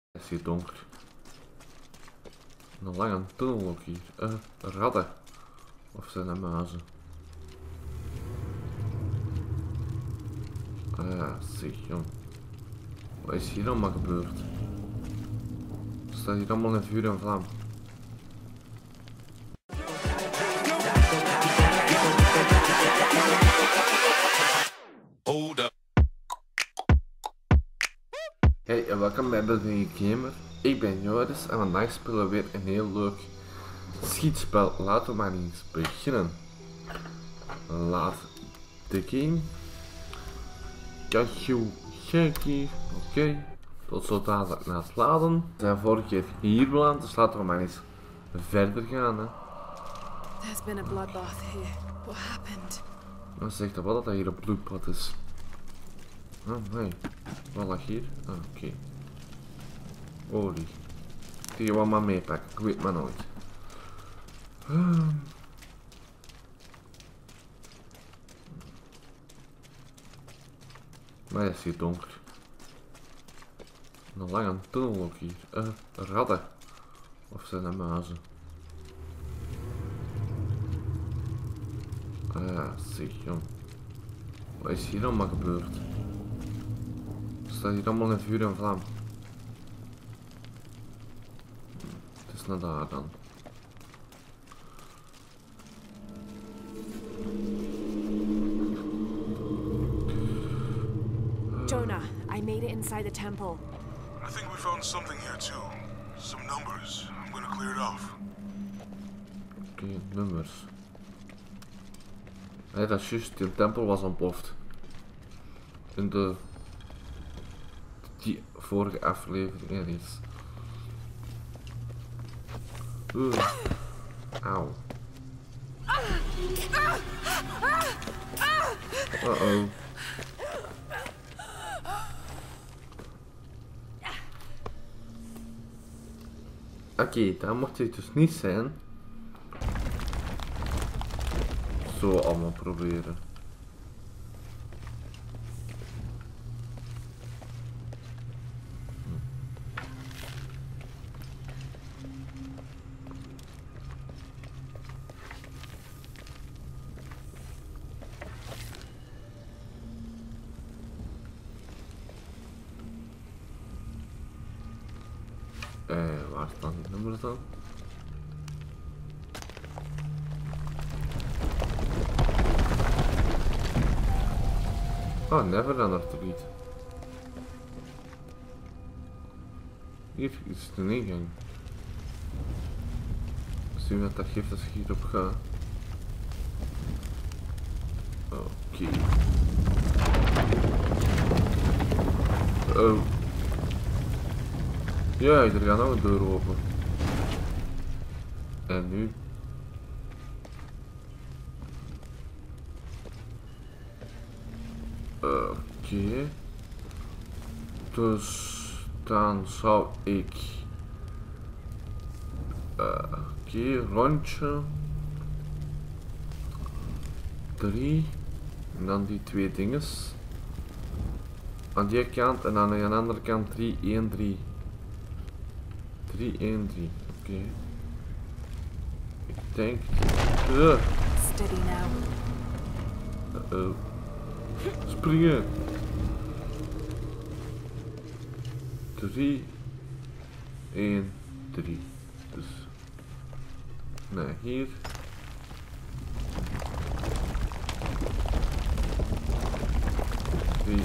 Het is hier donker. Een lange tunnel ook hier. Radden. Of zijn dat muizen? Zeg jong. Wat is hier allemaal gebeurd? Er staat hier allemaal in vuur en vlam. Hey en welkom bij Belgian Gamer. Ik ben Joris en vandaag spelen we weer een heel leuk schietspel. Laten we maar eens beginnen. Laat de game. Oké. Tot zo dadelijk na het laden. We zijn vorige keer hier beland, dus laten we maar eens verder gaan. Hè. There's been a bloodbath here. What happened? Dan zegt dat wel dat hier een bloedbad is. Oh nee. Wat lag hier? Oké. Olie. Die gaan we maar meepakken, ik weet maar nooit. Maar het is hier donker. Een lange tunnel ook hier. Radden. Of zijn dat muizen? Zeg jong. Wat is hier allemaal gebeurd? Er staat hier allemaal in vuur en vlam. Het is naar daar dan. Jonah, I made it inside the temple. I think we found something here too. Some numbers. I'm gonna clear it off. Oké, nummers. Nee, dat is juist, die tempel was ontploft. In de... die vorige aflevering ergens. Auw. Uh-oh. Oké, dat mocht het dus niet zijn. Zo allemaal proberen. Waar staan die nummers dan? Oh, Neverlander niet. Hier is de ingang. Zien wat dat geeft als ik hierop ga. Oké. Oh. Ja, er gaat nog een deur open. En nu? Oké. Dus dan zou ik... Oké, rondje. 3. En dan die twee dinges. Aan die kant en aan de andere kant 3, 1, 3. 3, 1, 3. Oké. Ik denk... Steady now. Uh-oh. Springen! 3, 1, 3. Dus... Nee, hier. Die.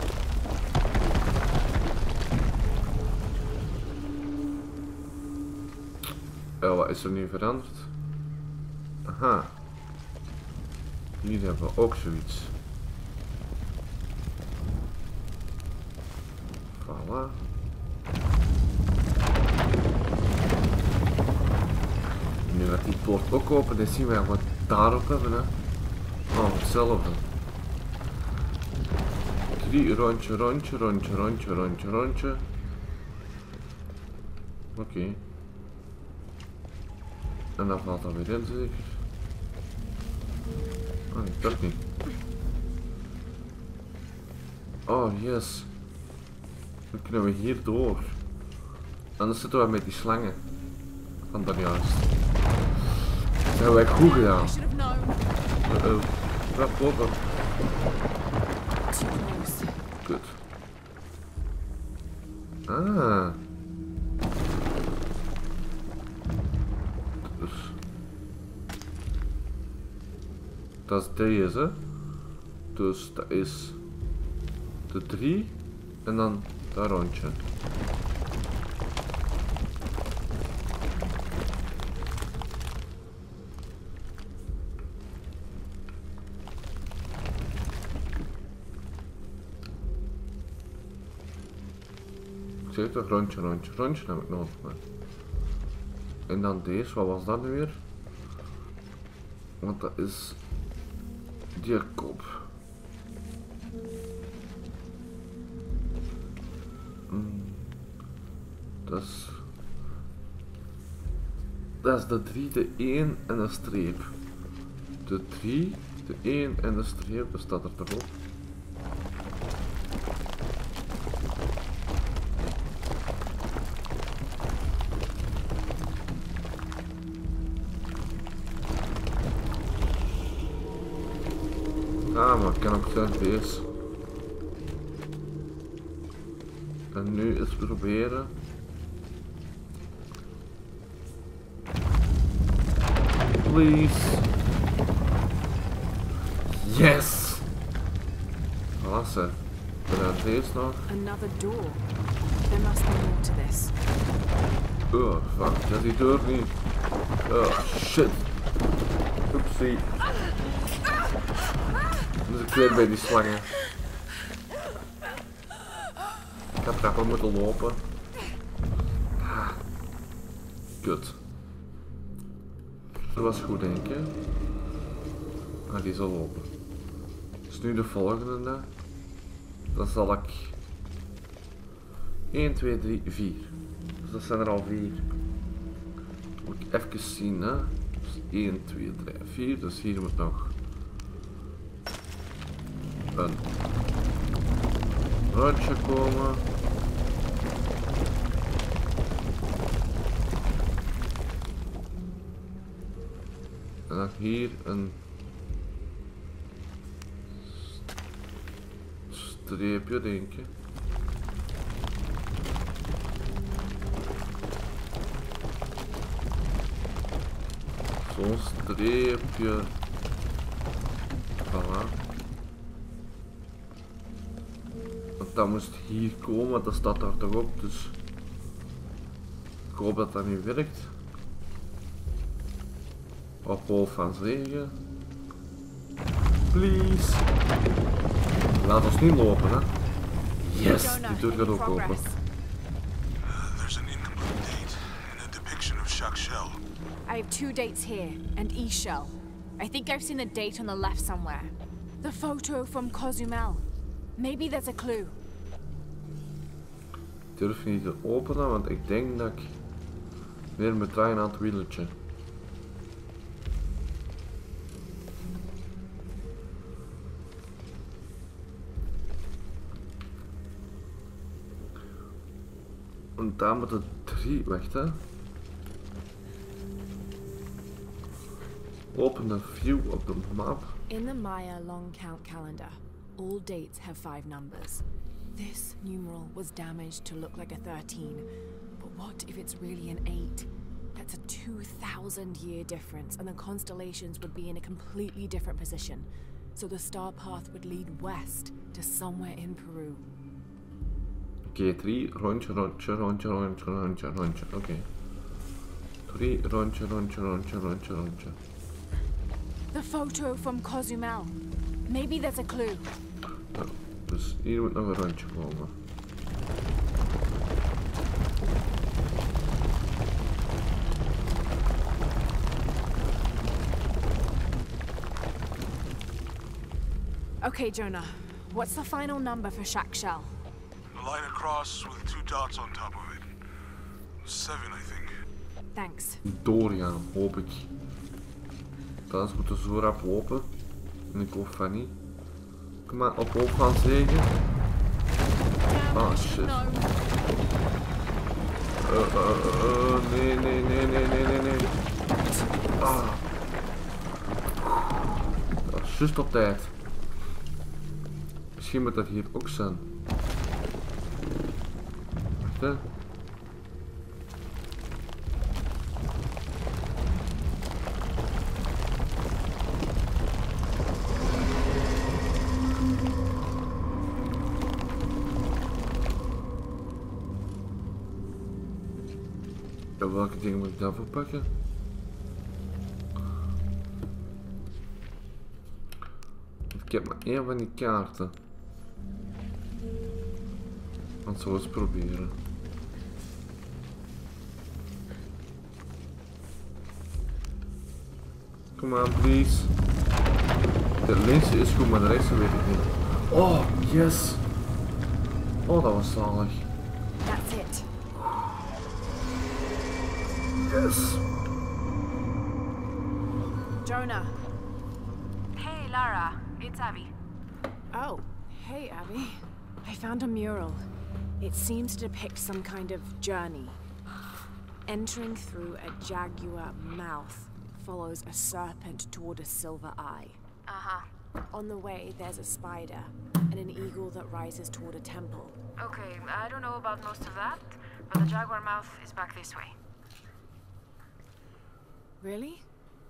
Wat is er nu veranderd? Aha. Hier hebben we ook zoiets. Voilà. Nu gaat die poort ook open, dan zien wij wat daarop hebben. Hè. Oh, hetzelfde. 3 rondje, rondje, rondje, rondje, rondje, rondje. Oké. En dan valt dat weer in zeker. Oh nee, toch niet. Oh yes. Dan kunnen we hier door. Anders zitten we met die slangen. Van dan juist. Dat hebben wij goed gedaan. I should have known. Trap open. Too close. Kut. Ah. Dus. Dat is deze. Dus dat is de 3 en dan dat rondje. Ik zeg toch rondje heb ik nodig. Maar. En dan deze, wat was dat nu weer? Want dat is die kop. Dat is de 3, de 1 en de streep. De 3, de 1 en de streep, dat staat er toch op. Ah, maar ik kan ook zelf deze. En nu eens proberen. Please. Yes! Voilà, ze. Dan deze nog. Another door. There must be more to this. Oh, fuck. Dat is die deur niet. Oh, shit. Oepsie. Dus ik weer bij die slangen. Ik had rapper moeten lopen. Kut. Dat was goed, denk ik. Ah, die zal lopen. Dus nu de volgende. Dan zal ik 1, 2, 3, 4. Dus dat zijn er al 4. Moet ik even zien, hè. Dus 1, 2, 3, 4. Dus hier moet nog een rondje komen. En dan hier een streepje, denk ik. Zo'n streepje. Voilà. Want dat moest hier komen, dat staat daar toch op, dus ik hoop dat dat nu werkt. Op hoofd van zegen. Please. Laat ons niet lopen, hè. Yes, die deur gaat ook open. There's an incomplete date and a depiction of Jacques Shell. I have 2 dates here, and E-Shell. I think I've seen the date on the left somewhere. The photo from Cozumel. Maybe there's a clue. Ik durf niet te openen, want ik denk dat ik weer moet draaien aan het wieltje. En daar moet het 3, wacht hè. Open the view op de map. In the Maya long count calendar, all dates have 5 numbers. This numeral was damaged to look like a 13. But what if it's really an 8? That's a 2,000-year difference, and the constellations would be in a completely different position. So the star path would lead west to somewhere in Peru. Oké, 3, rondje. Oké. 3, rondje. The photo from Cozumel. Maybe there's a clue. Ja, dus hier moet nog een rondje komen. Okay, Jonah. What's the final number for Jacques Shell? A line across with 2 dots on top of it. 7, I think. Thanks. Doorgaan, hoop ik. Anders moeten we zo rap lopen. En ik hoop van niet. Kom maar, op hoop van zegen. Ah, shit. Nee. Ah. Dat is juist op tijd. Misschien moet dat hier ook zijn. Wacht hè. Ja, welke dingen moet ik daarvoor pakken? Ik heb maar één van die kaarten. Want zo eens proberen. Kom aan, please. De linkse is goed, maar de rechtse weet ik niet. Oh, yes! Oh, dat was zalig. That's it. Yes! Jonah. Hey, Lara. It's Abby. Oh, hey, Abby. I found a mural. It seems to depict some kind of journey. Entering through a jaguar mouth follows a serpent toward a silver eye. Uh-huh. On the way, there's a spider and an eagle that rises toward a temple. Okay, I don't know about most of that, but the jaguar mouth is back this way. Really?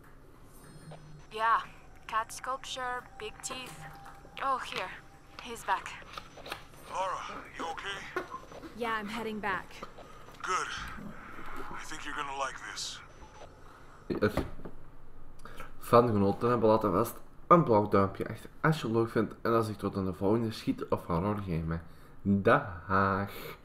Yeah. Cat sculpture, big teeth. Oh, here. He's back. Lara, you okay? Yeah, I'm heading back. Good. I think you're gonna like this. Yes. Fangenoten hebben laten vast een blauw duimpje achter als je het leuk vindt en als ik tot in de volgende schiet of horror game. Dag.